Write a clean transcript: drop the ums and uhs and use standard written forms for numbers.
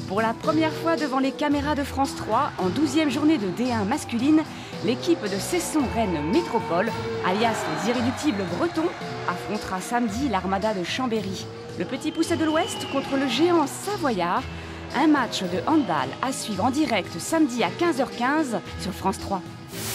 Pour la première fois devant les caméras de France 3, en 12e journée de D1 masculine, l'équipe de Cesson-Rennes Métropole, alias les irréductibles bretons, affrontera samedi l'Armada de Chambéry. Le petit poucet de l'Ouest contre le géant savoyard. Un match de handball à suivre en direct samedi à 15h15 sur France 3.